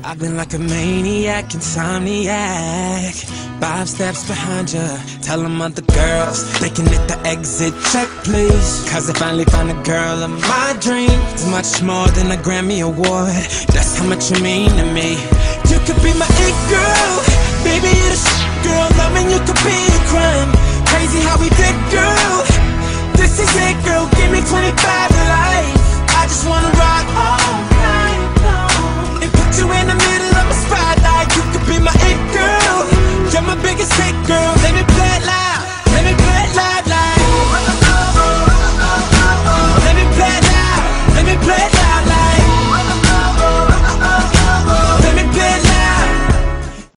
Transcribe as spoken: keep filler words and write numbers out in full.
I've been like a maniac, insomniac. Five steps behind you, tell them other girls they can hit the exit check, please. Cause I finally found a girl of my dreams. It's much more than a Grammy award, that's how much you mean to me. You could be my it girl, baby, you're the shit, girl. Loving you could be a crime. Crazy how we did, girl. This is it, girl, give me twenty-five to life. I just wanna ride